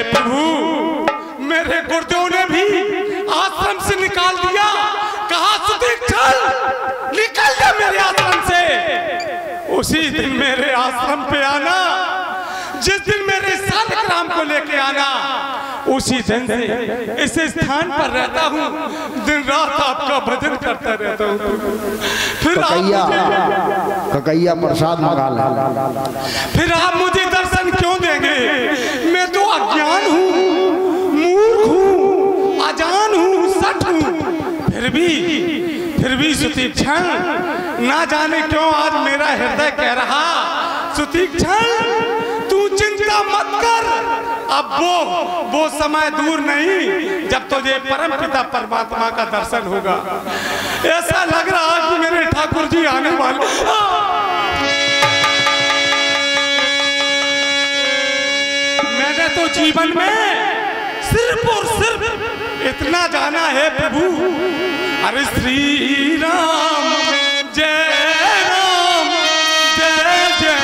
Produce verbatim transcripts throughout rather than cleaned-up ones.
प्रभु, मेरे गुरुदेव ने भी आश्रम से निकाल दिया, कहा सुदीक्षण निकल जा मेरे आश्रम से। उसी दिन मेरे आश्रम पे आना, जिस दिन मेरे सालग्राम को लेके आना, उसी दिन से इस स्थान पर रहता हूँ, दिन रात आपका भजन करता रहता हूँ। फिर ककैया ककैया प्रसाद मंगा ला। फिर आप मुझे दर्शन क्यों देंगे? मैं तो अज्ञान हूँ, मूर्ख हूँ, अजान हूँ, सठ हूँ। फिर भी फिर भी सुतीक्षण, ना जाने क्यों आज मेरा हृदय कह रहा, सुतीक्षण तू चिंता मत कर, अब वो वो समय दूर नहीं जब तुझे परम पिता परमात्मा का दर्शन होगा। ऐसा लग रहा कि मेरे ठाकुर जी आने वाले। मैंने तो जीवन में सिर्फ और सिर्फ इतना जाना है प्रभु, अरे श्री राम जय राम जय जय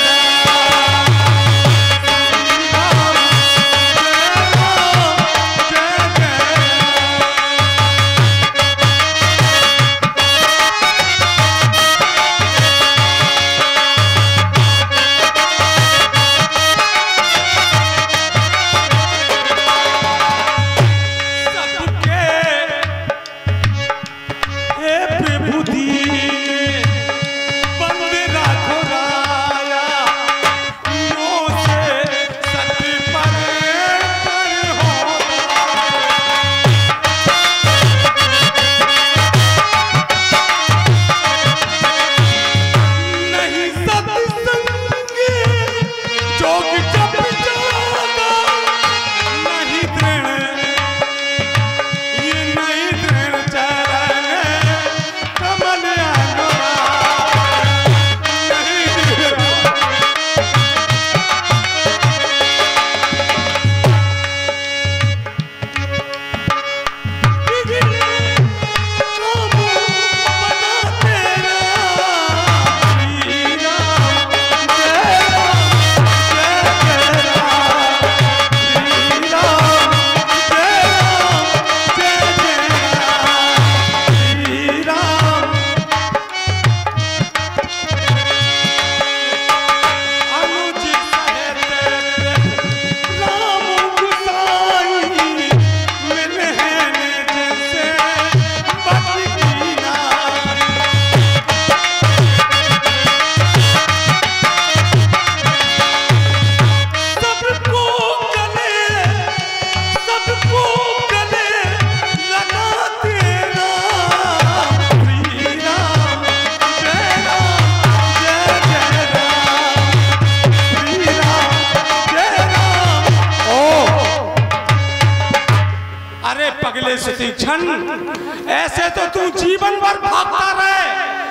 ऐसे तो तू जीवन भर भागता रहे,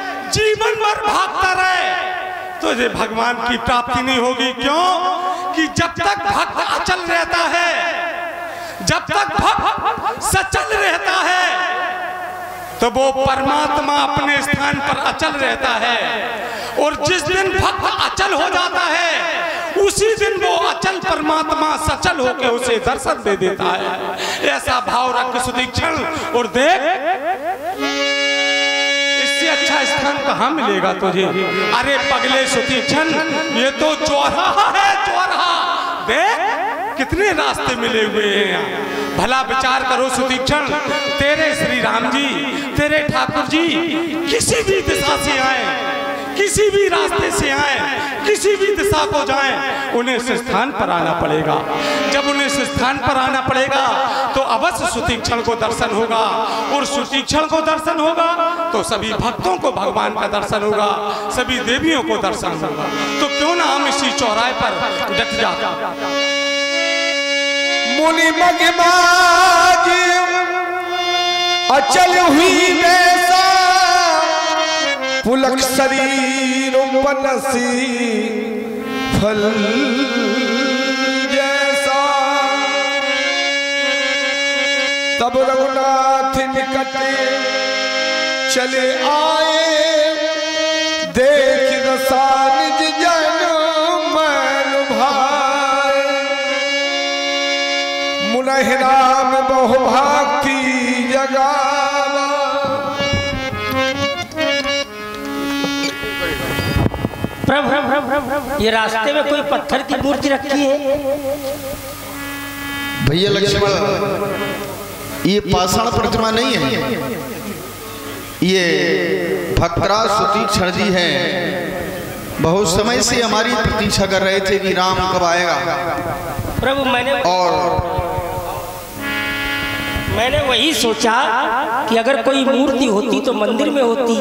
जीवन भर भागता रहे, तुझे भगवान की प्राप्ति नहीं होगी। क्यों? कि जब तक भक्त अचल रहता है, जब तक भक्त सचल रहता है, तो वो परमात्मा अपने स्थान पर अचल रहता है। और जिस दिन भक्त अचल हो जाता है, उसी दिन वो अचल परमात्मा सचल होकर उसे दर्शन दे देता है। ऐसा भाव रख सुदीक्षण, और देख इससे अच्छा स्थान कहाँ मिलेगा तुझे? अरे पगले सुदीक्षण, ये तो चौराहा है, चौराहा। देख कितने रास्ते मिले हुए हैं यहाँ। भला विचार करो सुदीक्षण, तेरे श्री राम जी, तेरे ठाकुर जी किसी भी दिशा से आए, किसी भी रास्ते से आए, किसी भी दिशा को जाएं, उन्हें इस स्थान पर आना पड़ेगा। जब उन्हें इस स्थान पर आना पड़ेगा तो अवश्य सुतीक्षण को दर्शन होगा, और सुतीक्षण को दर्शन होगा तो सभी भक्तों को भगवान का दर्शन होगा, सभी देवियों को दर्शन होगा। तो क्यों ना हम इसी चौराहे पर डट जाते। मुनि मगमाज अचल हुई वैसा, पुलक शरीर बनसी फल जैसा। तब रघुनाथ निकट चले आए, देख रसा निज जन मैल भाई। गहरा में बहु भक्ति जगावा। प्रभु ये रास्ते में कोई पत्थर की मूर्ति रखी है? भैया लक्ष्मण, ये पाषाण प्रतिमा नहीं है, ये भक्तराज सुतीक्षण जी हैं। बहुत समय से हमारी प्रतीक्षा कर रहे थे कि राम कब आएगा। प्रभु मैंने और मैंने वही सोचा कि अगर कोई मूर्ति होती तो मंदिर में होती,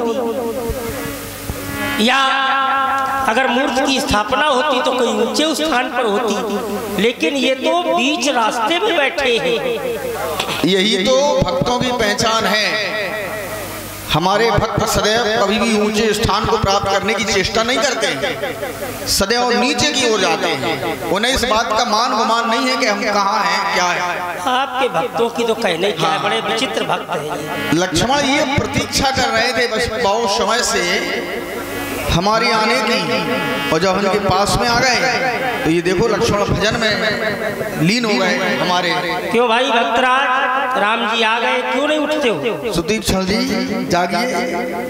या अगर मूर्ति की स्थापना होती तो कोई ऊंचे स्थान पर होती, लेकिन ये तो बीच रास्ते में बैठे हैं। यही तो भक्तों की पहचान है। हमारे भक्त सदैव कभी भी ऊंचे स्थान को प्राप्त करने की चेष्टा नहीं करते हैं, सदैव नीचे की ओर जाते हैं। उन्हें इस बात का मान गुमान नहीं है कि हम कहाँ हैं, क्या है। आपके भक्तों की तो कहने क्या है, बड़े विचित्र भक्त हैं। लक्ष्मण ये प्रतीक्षा कर रहे थे बस बहुत समय से हमारी आने की, और जब उनके पास में आ गए तो ये देखो लक्ष्मण भजन में लीन हो गए हमारे। क्यों भाई भक्तराज, राम जी आ गए, क्यों नहीं उठते हो? सुतीक्षण जी जागिए,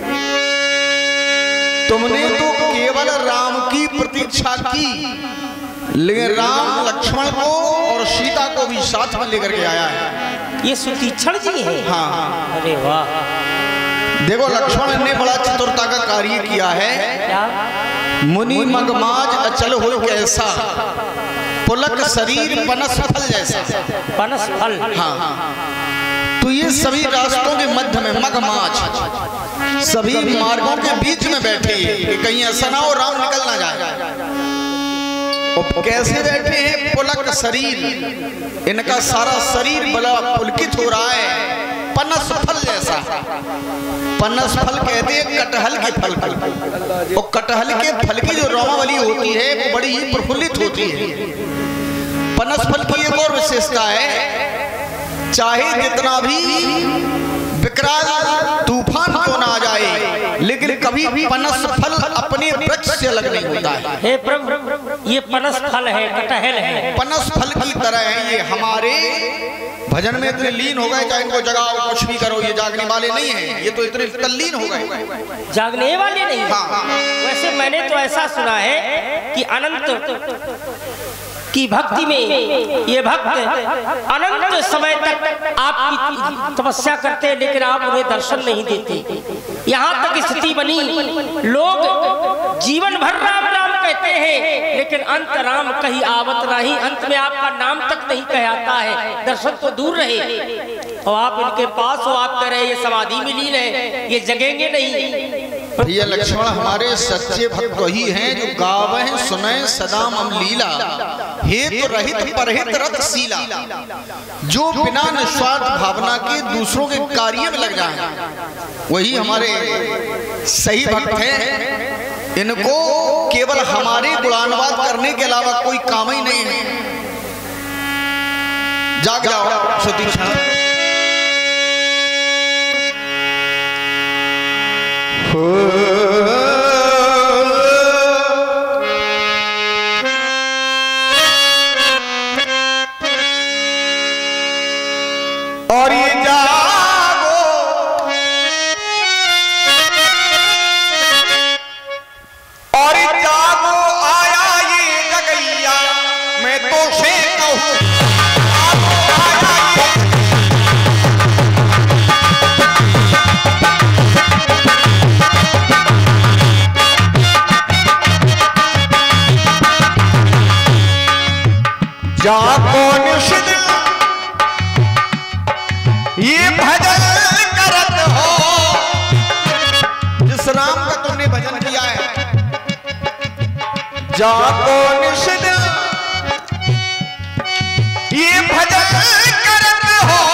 तुमने तो केवल राम की प्रतीक्षा की, लेकिन राम लक्ष्मण को और सीता को भी साथ में लेकर के आया है। ये सुतीक्षण जी है? हाँ। अरे वाह, देखो लक्ष्मण ने बड़ा चतुरता का कार्य किया है। क्या? मुनि मगमाज अचल हो कैसा, पुलक शरीर पनस फल जैसा। पनस फल? हाँ। तो ये सभी रास्तों के मध्य में मगमाज, सभी मार्गों के बीच में बैठे कि कहीं ऐसा ना हो राम निकल ना जाए। और कैसे बैठे हैं? पुलक शरीर, इनका सारा शरीर बड़ा पुलकित हो रहा है, पनस फल जैसा। पनस फल कहते हैं कटहल के फल को, और कटहल के फल की जो रोमावली होती है वो बड़ी ही प्रफुल्लित होती है। पनस फल की एक और विशेषता है, चाहे जितना भी विकराल तूफान क्यों ना आ जाए, लेकिन कभी भी पनस फल अपने वृक्ष से अलग नहीं होता है। हे प्रभु, ये पनस फल है, कटहल है, पनस फल की तरह है। ये हमारे भजन में इतने लीन हो गए, चाहे इनको जगाओ कुछ भी करो, ये जागने वाले नहीं हैं, ये तो इतने तल्लीन हो गए। जागने वाले नहीं? हाँ। वैसे मैंने तो ऐसा सुना है कि अनंत की भक्ति में ये भक्त अनंत समय तक आपकी तपस्या करते हैं, लेकिन आप उन्हें दर्शन नहीं देते। यहाँ तक स्थिति बनी, लोग जीवन भर राम राम कहते हैं, लेकिन अंत राम कहीं आवत नहीं, अंत में आपका नाम तक नहीं कहता है, दर्शन तो दूर रहे। और आप इनके पास हो, आप कह रहे ये समाधि में लीन है, ये जगेंगे नहीं। भैया लक्ष्मण, हमारे सच्चे भक्त वही हैं जो गावें सुने सदा मम लीला, हेतु रहित परहित रत सीला, जो बिना निस्वार्थ भावना के दूसरों के कार्य में लग जाए, वही हमारे सही भक्त हैं। इनको केवल हमारे गुणानुवाद करने के अलावा कोई काम ही नहीं है। जाग जाओ सुतीक्षण। और ये जागो, और ये जागो आया ये जगैया, मैं तो से कहूँ जागो निषिद्ध ये भजन करत हो, जिस राम का तुमने भजन किया है। जागो निषिद्ध ये भजन करत हो,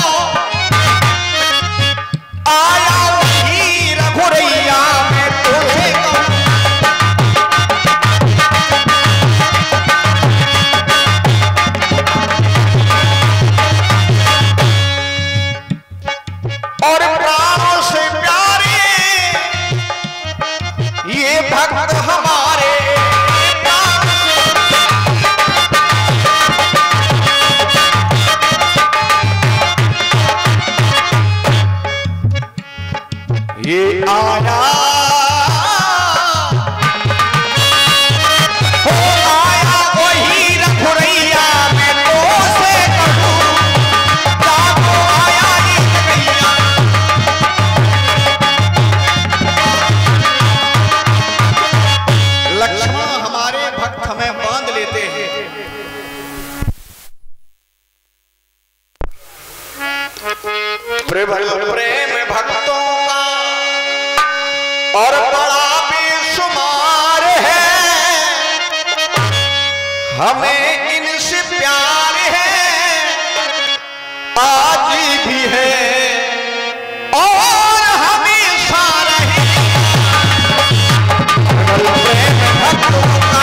आया वही रघुरैया में तुझे और प्राणों से प्यारे ये भक्त हमारे। लेते हैं। प्रेम प्रेम भक्तों का और बड़ा बेशुमार है, हमें इनसे प्यार है, आज भी है और हमेशा रहेगा। प्रेम भक्तों का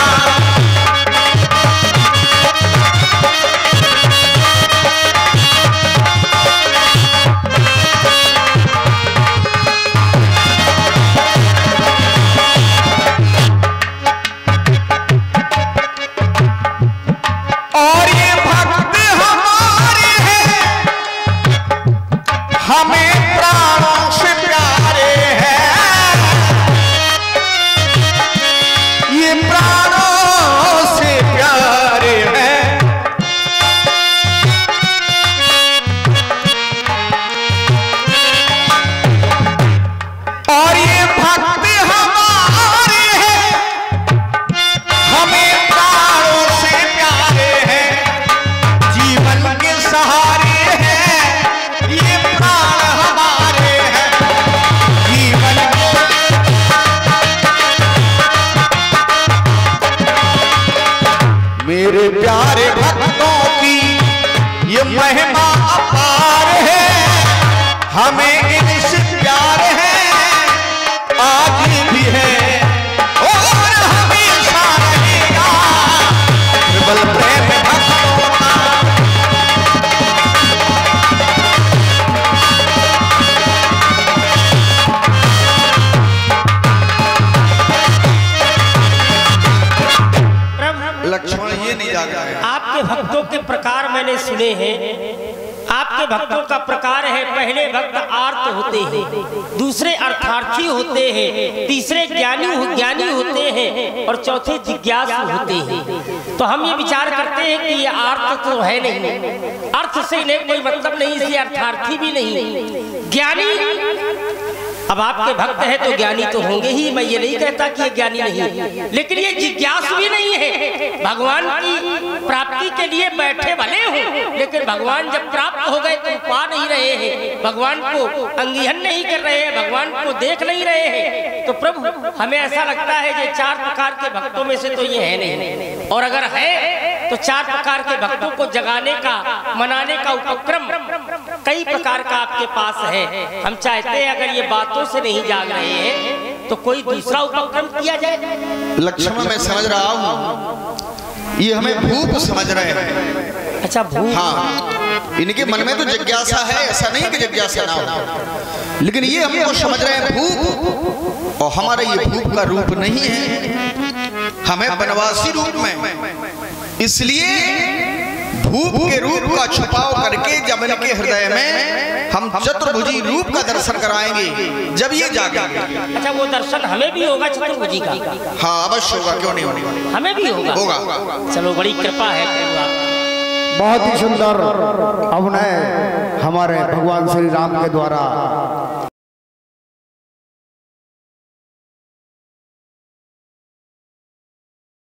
हमें प्राणों से प्यारे हैं, ये प्राणों से प्यारे हैं। और ये भक्त हमारे हैं, हमें प्राणों से प्यारे हैं, जीवन के सहारे हैं, ये प्राण हमारे हैं, जीवन मेरे प्यारे भक्तों की ये महिमा अपार है, हमें इनसे प्यार है, आज भी है और हमेशा रहेगा। केवल प्रेम भक्तों का लक्ष्मण ये नहीं जाग रहा है। आपके भक्तों के प्रकार मैंने सुने हैं। आपके भक्तों का प्रकार है, पहले भक्त आर्त होते हैं, दूसरे अर्थार्थी होते हैं, तीसरे ज्ञानी ज्ञानी होते हैं और चौथे जिज्ञासु होते हैं। तो हम ये विचार करते हैं कि ये आर्त तो है नहीं, अर्थ से इन्हें कोई मतलब नहीं, इसलिए अर्थार्थी भी नहीं, ज्ञानी। अब आपके भक्त हैं तो ज्ञानी तो होंगे ही, मैं ये नहीं कहता कि ये ज्ञानी नहीं है, लेकिन ये जिज्ञासु भी नहीं है। भगवान की प्राप्ति के लिए बैठे भले हो, लेकिन भगवान जब प्राप्त हो गए तो पा नहीं रहे हैं, भगवान को अंगिहन नहीं कर रहे हैं, भगवान को देख नहीं रहे हैं। तो प्रभु हमें ऐसा लगता है कि चार प्रकार के भक्तों में से तो ये है नहीं, और अगर है तो चार प्रकार के भक्तों को जगाने का, मनाने का उपक्रम कई प्रकार का आपके पास है। हम चाहते हैं अगर ये बातों से नहीं जाग रहे हैं तो कोई दूसरा उपक्रम किया जाए। लक्ष्मण मैं समझ रहा हूँ, ये हमें भूप समझ रहे हैं। अच्छा भूप? हाँ, इनके मन में तो जिज्ञासा है, ऐसा नहीं कि जिज्ञासा ना हो, लेकिन ये हमको समझ रहे हैं भूप, और हमारा ये भूप का रूप नहीं है, हमें बनवासी रूप में, इसलिए भूप के रूप का छुपाव करके जब इनके हृदय में हम चतुर्भुजी रूप का दर्शन कराएंगे, जब ये जागेंगे। अच्छा वो दर्शन हमें भी होगा चतुर्भुजी का? हाँ अवश्य होगा, क्यों नहीं होगा, हमें भी होगा। होगा। चलो बड़ी कृपा है। बहुत ही सुंदर अभिनय हमारे भगवान श्री राम के द्वारा